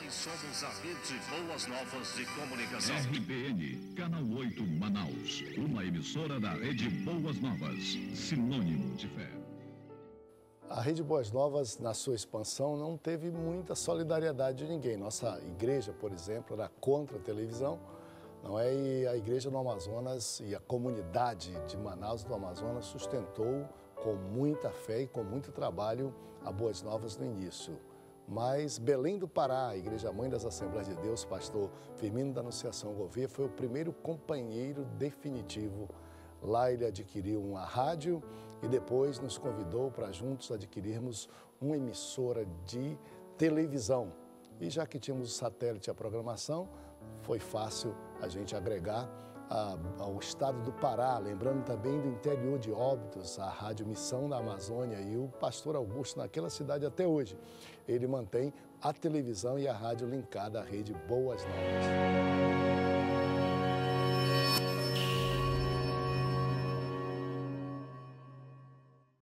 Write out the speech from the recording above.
somos a Rede Boas Novas de Comunicação. RBN, Canal 8, Manaus. Uma emissora da Rede Boas Novas. Sinônimo de fé. A Rede Boas Novas, na sua expansão, não teve muita solidariedade de ninguém. Nossa igreja, por exemplo, era contra a televisão, não é? E a igreja no Amazonas e a comunidade de Manaus do Amazonas sustentou com muita fé e com muito trabalho a Boas Novas no início. Mas Belém do Pará, a Igreja Mãe das Assembleias de Deus, pastor Firmino da Anunciação Gouveia, foi o primeiro companheiro definitivo. Lá ele adquiriu uma rádio e depois nos convidou para juntos adquirirmos uma emissora de televisão. E já que tínhamos o satélite e a programação, foi fácil a gente agregar ao estado do Pará, lembrando também do interior de Óbidos, a Rádio Missão da Amazônia, e o pastor Augusto, naquela cidade até hoje, ele mantém a televisão e a rádio linkada à Rede Boas Novas.